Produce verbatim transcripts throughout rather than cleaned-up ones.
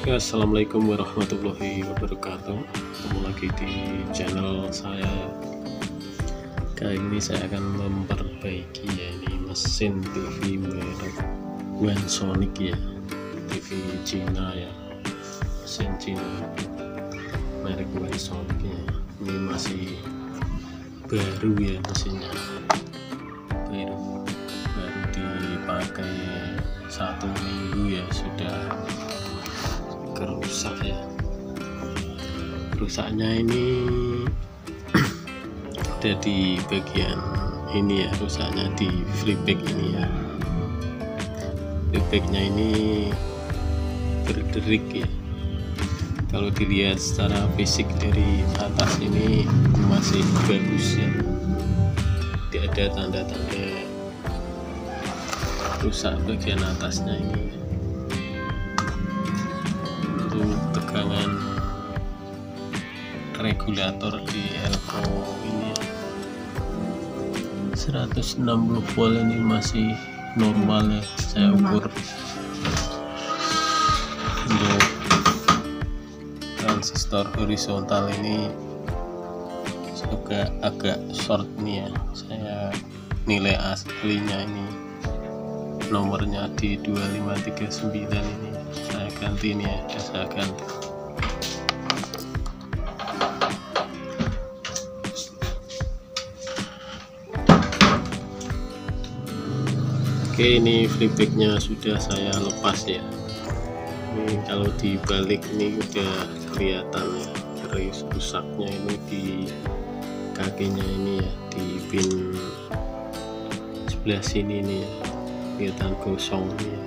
Ya, assalamualaikum warahmatullahi wabarakatuh. Ketemu lagi di channel saya. Kali ini saya akan memperbaiki ya ini mesin T V merek Wensonic ya, T V Cina ya, mesin Cina merek Wensonic ya. Ini masih baru ya mesinnya, baru baru dipakai satu minggu ya sudah kerusak ya. Rusaknya ini ada di bagian ini ya, rusaknya di freeback ini ya. Freebacknya ini berderik ya. Kalau dilihat secara fisik dari atas ini masih bagus ya, tidak ada tanda-tanda rusak bagian atasnya ini. Untuk tegangan regulator di elko ini seratus enam puluh volt ini masih normal ya, saya ukur. Untuk transistor horizontal ini juga agak short nih ya, saya nilai aslinya ini nomornya di dua lima tiga sembilan ini saya ganti ini ya, saya ganti. Oke, ini freebacknya sudah saya lepas ya. Ini kalau dibalik ini udah kelihatan ya garis rusaknya ini di kakinya ini ya, di pin sebelah sini nih ya, kelihatan gosong ya.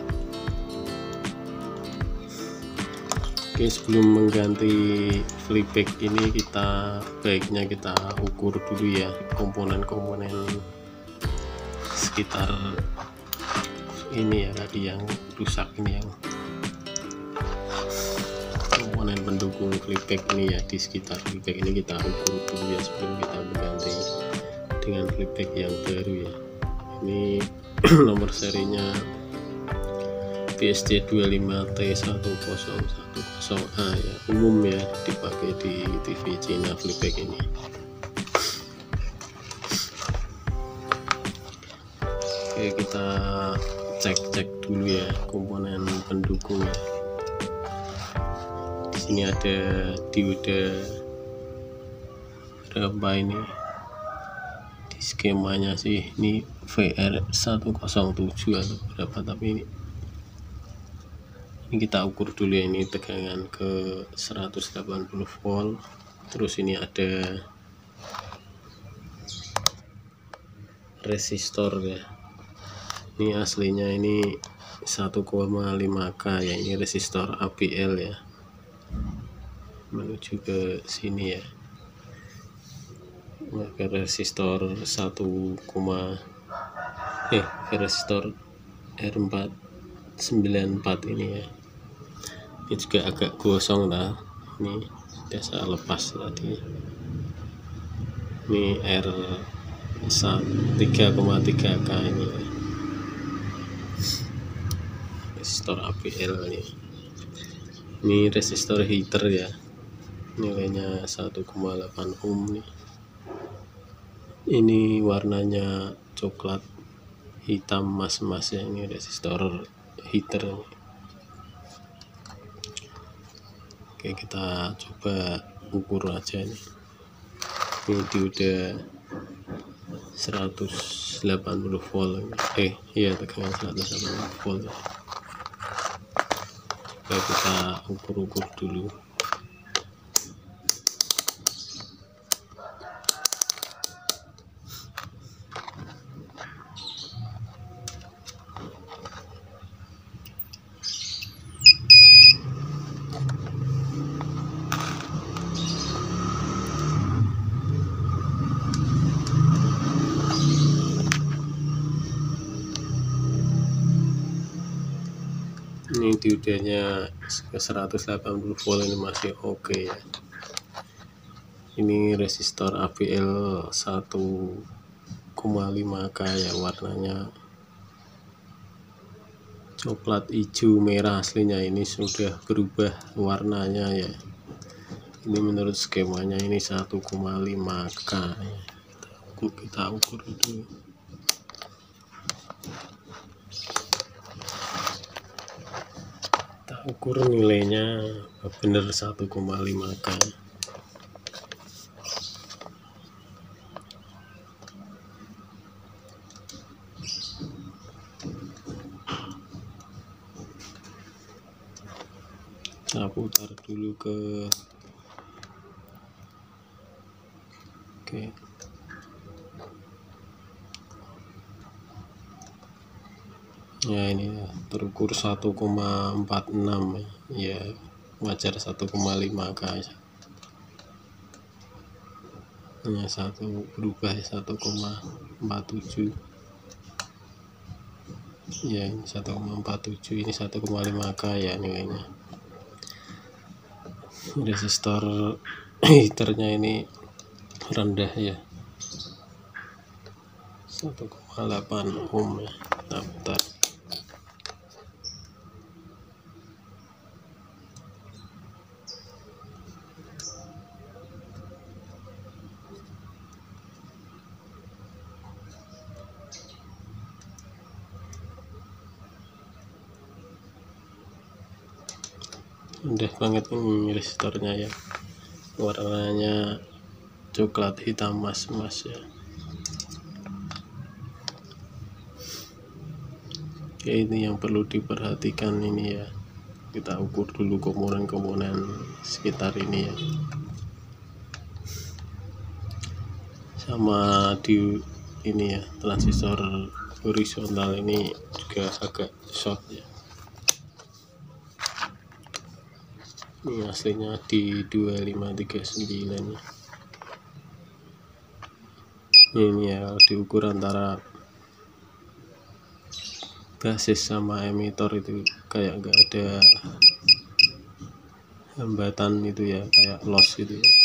Oke, sebelum mengganti freeback ini kita baiknya kita ukur dulu ya komponen-komponen sekitar ini ya, tadi yang rusak ini, yang komponen pendukung freeback ini ya, di sekitar freeback ini kita ukur dulu ya sebelum kita mengganti dengan freeback yang baru ya. Ini nomor serinya B S D dua lima T satu nol satu nol A ya, umum ya, dipakai di T V Cina freeback ini. Oke, kita cek-cek dulu ya komponen pendukung ya. Di sini ada dioda berapa ini? Di skemanya sih ini V R seratus tujuh atau berapa, tapi ini ini kita ukur dulu ya, ini tegangan ke seratus delapan puluh volt. Terus ini ada resistor ya, ini aslinya ini satu koma lima K ya, ini resistor A B L ya, menuju ke sini ya. Maka resistor satu, eh resistor R empat sembilan empat ini ya, ini juga agak gosong lah, ini sudah saya lepas tadi. Ini R tiga koma tiga K ini ya, resistor A B L ini. Ini resistor heater ya, nilainya satu koma delapan ohm nih. Ini warnanya coklat hitam mas-mas ya, ini resistor heater. Oke, kita coba ukur aja nih. Ini dioda seratus delapan puluh volt, eh iya tegangan seratus delapan puluh volt. Coba kita ukur-ukur dulu. Ini diodanya ke seratus delapan puluh volt, ini masih oke okay ya. Ini resistor A B L satu koma lima K ya, warnanya coklat hijau merah aslinya, ini sudah berubah warnanya ya. Ini menurut skemanya ini satu koma lima K ya. Kita, kita ukur itu. Kita ukur nilainya benar satu koma lima K. Saya putar dulu ke oke. Ya ini ya, terukur satu koma empat enam ya, wajar satu koma lima K ya. Hanya satu berubah satu koma empat tujuh ya, ini satu koma empat tujuh, ini satu koma lima K ya nilainya. Resistor heaternya ini rendah ya, satu koma delapan ohm ya. Kita putar. Indah banget ini resistornya ya, warnanya coklat hitam emas-emas ya. Oke, ini yang perlu diperhatikan ini ya. Kita ukur dulu komponen-komponen sekitar ini ya. Sama di ini ya, transistor horizontal ini juga agak short ya. Ini aslinya di dua lima tiga sembilan ya. Ini ya, diukur antara basis sama emitor itu kayak nggak ada hambatan itu ya, kayak loss gitu ya.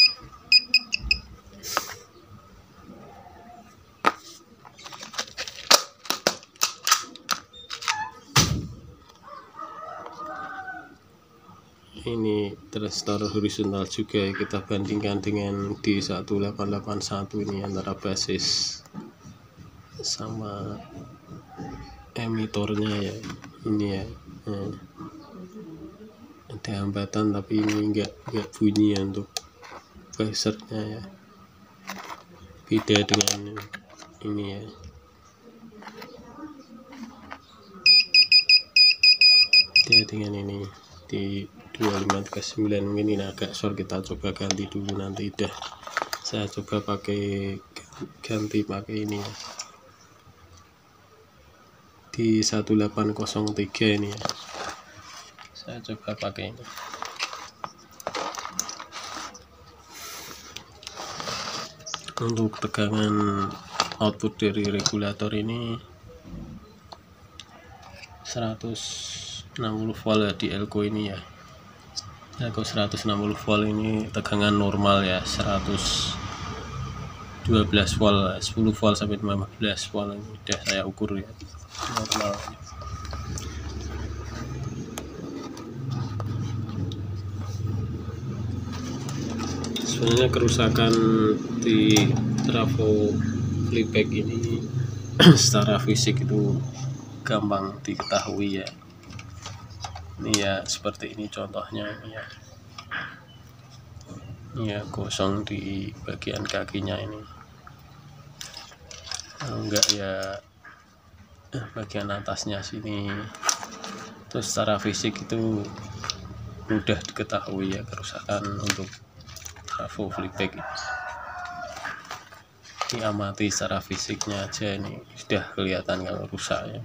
Ini transistor horizontal juga ya, kita bandingkan dengan D satu delapan delapan satu ini antara basis sama emitornya ya. Ini ya, nah, ada hambatan tapi ini enggak enggak bunyi ya untuk buzzernya ya, beda dengan ini ya. Beda dengan ini di dua lima tiga sembilan. Ini agak short, kita coba ganti dulu, nanti udah saya coba pakai ganti pakai ini ya, di satu delapan nol tiga ini ya. Saya coba pakai ini. Untuk tegangan output dari regulator ini seratus enam puluh volt ya, di elko ini ya. Elko seratus enam puluh volt ini tegangan normal ya, seratus dua belas volt, sepuluh volt sampai lima belas volt ini udah saya ukur ya, normal. Sebenarnya kerusakan di trafo flipback ini secara fisik itu gampang diketahui ya. Ini ya seperti ini contohnya ini ya. Ini ya gosong di bagian kakinya ini. Kalau enggak ya bagian atasnya sini. Terus secara fisik itu mudah diketahui ya kerusakan untuk trafo flipback. Ini amati secara fisiknya aja, ini sudah kelihatan kalau rusak ya.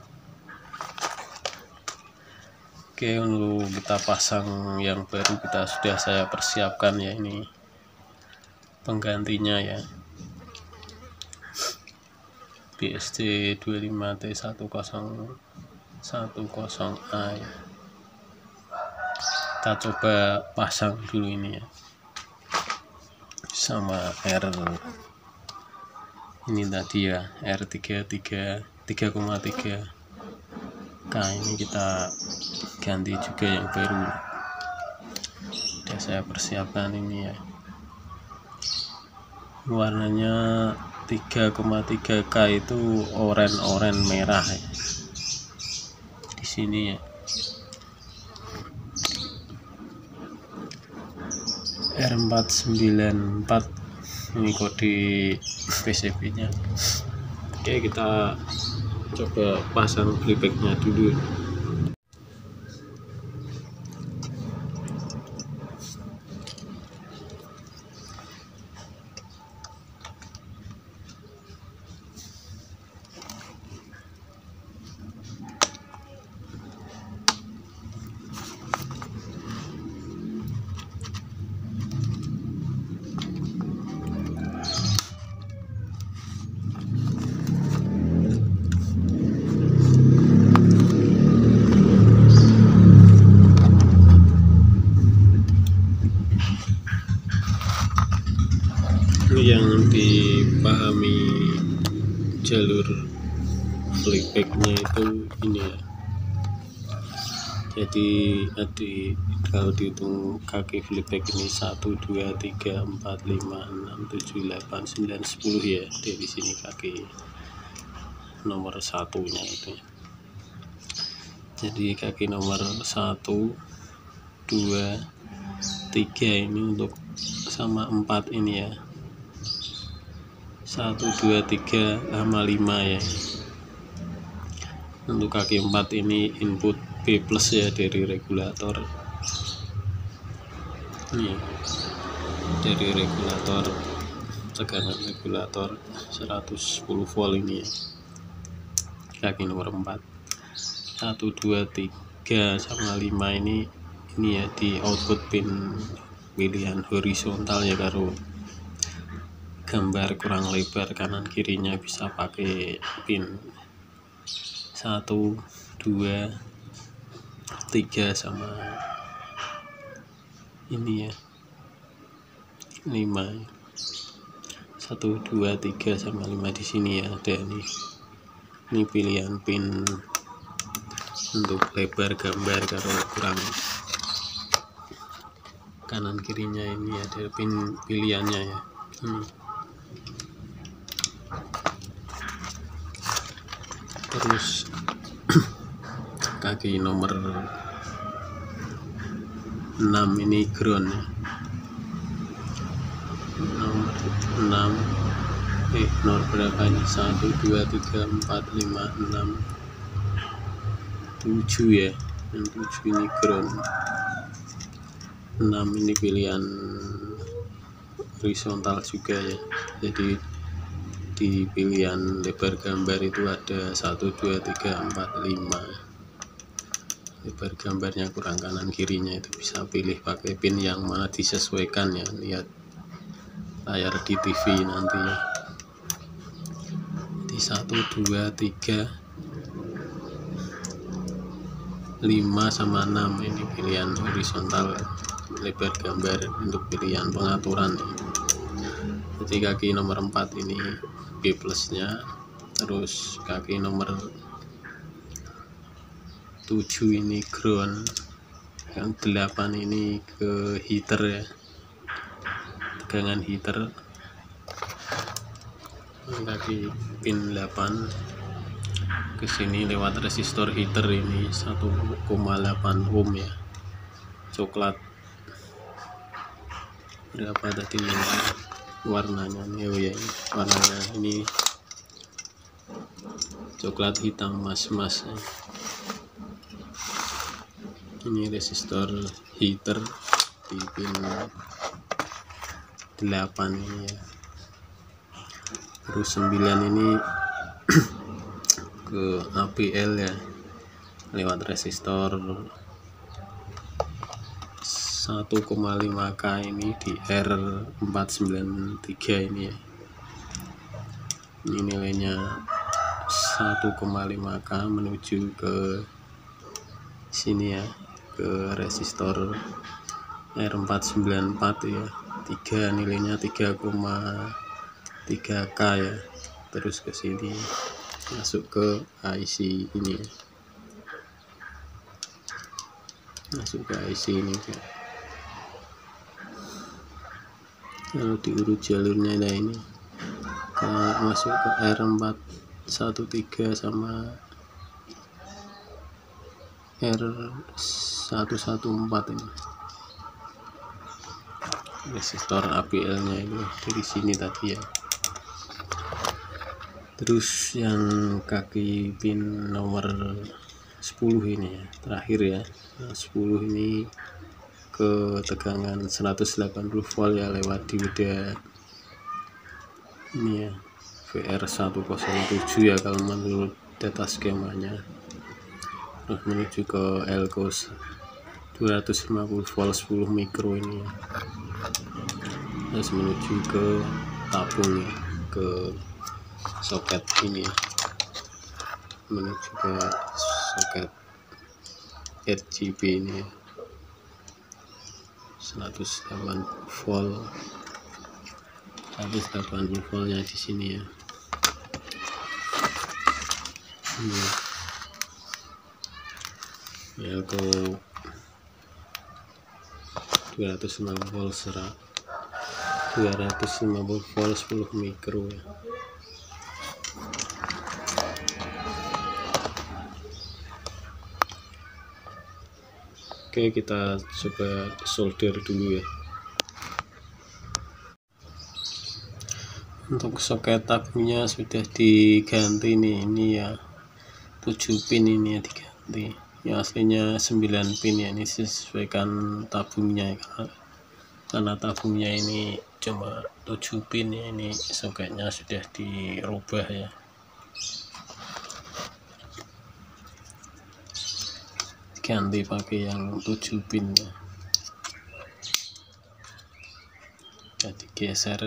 Oke, untuk kita pasang yang baru kita sudah saya persiapkan ya, ini penggantinya ya, B S D dua lima T satu nol satu nol A ya. Kita coba pasang dulu ini ya, sama R ini tadi ya, R tiga tiga tiga koma tiga K ini kita ganti juga yang baru. Udah saya persiapkan ini ya, warnanya tiga koma tiga K itu oranye-oranye merah ya. Di sini ya R empat sembilan empat ini kode P C B nya. Oke, kita coba pasang flipbacknya dulu. Yang dipahami jalur flipbacknya itu ini ya, jadi adik kalau dihitung kaki flipback ini satu dua tiga empat lima enam tujuh delapan sembilan sepuluh ya, dari sini kaki nomor satunya itu. Jadi kaki nomor satu dua tiga ini untuk sama empat ini ya, satu dua tiga sama lima ya. Untuk kaki empat ini input B plus ya dari regulator ini, dari regulator tegangan regulator seratus sepuluh volt ini ya, kaki nomor empat. Satu dua tiga sama lima ini ini ya di output pin pilihan horizontal ya, karo gambar kurang lebar kanan kirinya bisa pakai pin satu dua tiga sama ini ya lima. Satu dua tiga sama lima di sini ya ada nih. Ini pilihan pin untuk lebar gambar kalau kurang kanan kirinya, ini ada pin pilihannya ya. Ini terus kaki nomor enam ini ground ya. Nomor enam eh nomor berapa ini, satu dua tiga empat lima enam tujuh ya, yang tujuh ini ground, enam ini pilihan horizontal juga ya. Jadi di pilihan lebar gambar itu ada satu dua tiga empat lima. Lebar gambarnya kurang kanan kirinya itu bisa pilih pakai pin yang mana disesuaikan ya, lihat layar di T V nanti ya. Di satu dua tiga lima sama enam ini pilihan horizontal lebar gambar untuk pilihan pengaturan ya. Jadi kaki nomor empat ini B plusnya, terus kaki nomor tujuh ini ground, yang delapan ini ke heater ya, tegangan heater. Kaki pin delapan ke sini lewat resistor heater ini satu koma delapan ohm ya, coklat. Berapa tadi warnanya nih? Oh ya, warnanya ini coklat hitam mas-mas ya. Ini resistor heater di pin delapan ini ya. Terus sembilan ini ke A P L ya, lewat resistor satu koma lima K ini di R empat sembilan tiga ini ya. Ini nilainya satu koma lima K menuju ke sini ya, ke resistor R empat sembilan empat ya, tiga nilainya tiga koma tiga K ya. Terus ke sini masuk ke I C ini ya. masuk ke I C ini. Kalau diurut jalurnya, nah ini kalau masuk ke R empat satu tiga sama R satu satu empat ini resistor A B L nya itu dari sini tadi ya. Terus yang kaki pin nomor sepuluh ini ya, terakhir ya, nah, sepuluh ini ke tegangan seratus delapan puluh volt ya, lewat dioda ini ya, V R seratus tujuh ya kalau menurut data skemanya. Terus menuju ke elko dua ratus lima puluh volt sepuluh mikro ini ya. Terus menuju ke tabung ya, ke soket ini ya. Menuju ke soket R G B ini ya. seratus delapan puluh volt, seratus delapan puluh voltnya di sini ya. Ini elko dua ratus lima puluh volt serat dua ratus lima puluh volt sepuluh mikro ya. Oke, kita coba solder dulu ya. Untuk soket tabungnya sudah diganti nih, ini ya tujuh pin ini ya diganti. Yang aslinya sembilan pin ya, ini sesuaikan tabungnya ya. Karena tabungnya ini cuma tujuh pin ya, ini soketnya sudah dirubah ya. Ganti pakai yang tujuh pin ya. Jadi geser.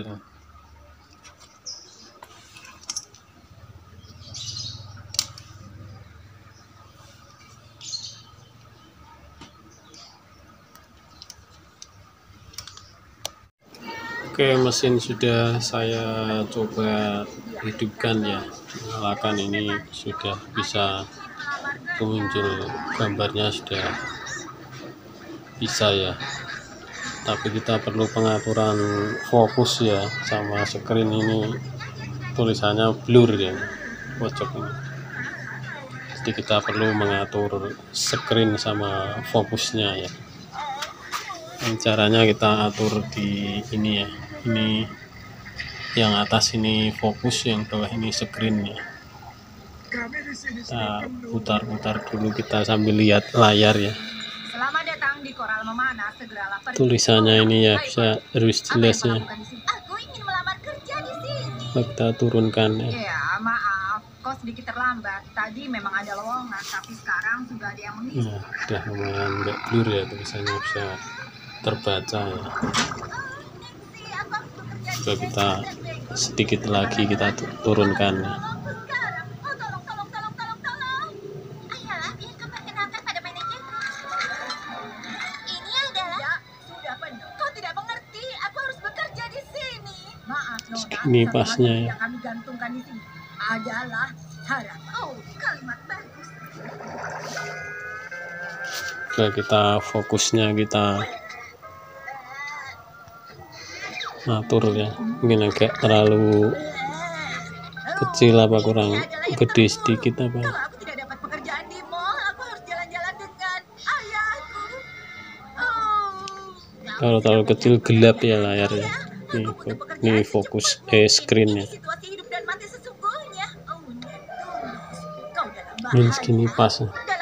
Oke, mesin sudah saya coba hidupkan ya, nyalakan, ini sudah bisa muncul gambarnya, sudah bisa ya. Tapi kita perlu pengaturan fokus ya, sama screen ini tulisannya blur ya, pojok ini. Jadi kita perlu mengatur screen sama fokusnya ya. Ini caranya kita atur di ini ya, ini yang atas ini fokus, yang bawah ini screen ya. Kita putar-putar dulu kita sambil lihat layar ya. Selamat datang di Koral Memana, segeralah pergi. Tulisannya ini ya bisa harus jelas ya. Aku ingin melamar kerja di sini. Kita turunkan ya. Ya, maaf, kok sedikit terlambat. Tadi memang ada lowongan, tapi sekarang sudah ada yang mengisi. Nah, udah lumayan nggak blur ya, tulisannya bisa terbaca ya. Coba kita sedikit lagi kita turunkan ya. Ini pasnya ya. Yang kami gantungkan di sini adalah harap. Oh, kalimat bagus. Coba kita fokusnya kita atur ya, mungkin agak terlalu kecil apa kurang gede sedikit apa. Kalau aku tidak dapat pekerjaan di mall, aku harus jalan-jalan dengan ayahku. Oh, kalau terlalu kecil gelap ya layarnya. Nih, nih fokus eh screennya. Ini segini pas.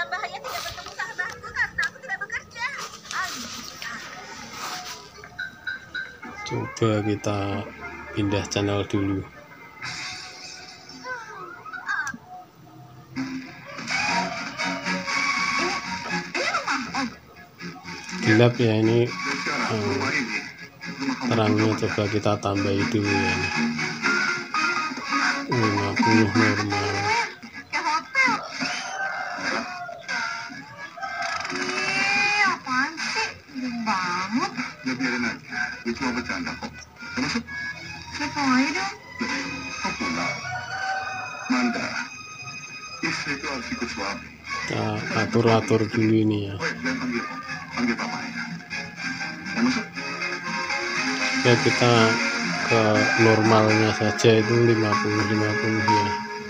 Coba kita pindah channel dulu. Gelap ya ini. Hmm, terangnya coba kita tambah dulu ya. lima puluh normal. Apaan sih? Bingung banget. Ya biarin aja, dia cuma bercanda kok. Masuk? Siapa aja dong? Kok pulang? Manda, istri itu harus ikut suami. Kita atur-atur dulu ini ya. Baik, saya panggil. ya kita ke normalnya saja itu lima puluh lima puluh ya.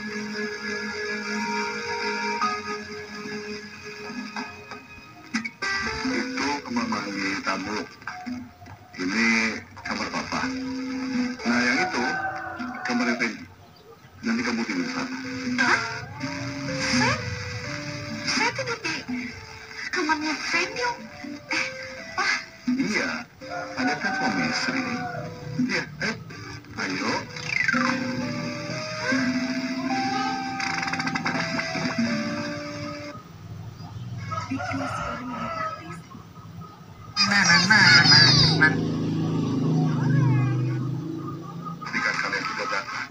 Itu kamar mandi tamu. Ini kamar papa. Nah, yang itu kamar Effendi. Nanti kamu tidur di sana. Saya, saya tidur di kamarnya Fendi, Om. Eh, Pak, Iya, ada kan suami istri. Iya, eh, ayo. bikin nasi goreng yang praktis. Nah, nah, nah, nah, nah. Ketika kalian sudah datang,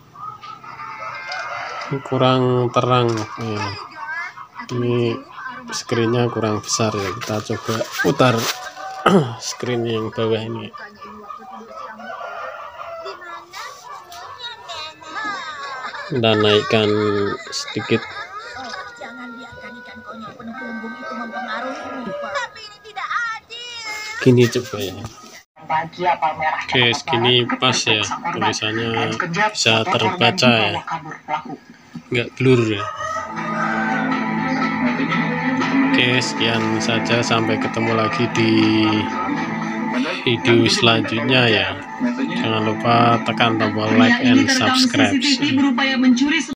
Ini kurang terang ya. Ini screennya kurang besar ya, kita coba putar screen yang bawah ini. Bukannya ini waktu tidur siang gitu. Di mana semuanya, Nenek? Kita naikkan sedikit. Oh, jangan biarkan ikan konyol penuh bumbung itu mempengaruhimu, Pak. Tapi ini tidak adil. Gini coba ya. Bahagia palmerah. Oke, segini pas ya, tulisannya bisa terbaca ya, nggak blur ya. Oke, sekian saja, sampai ketemu lagi di video selanjutnya ya. Jangan lupa tekan tombol like and subscribe. berupaya mencuri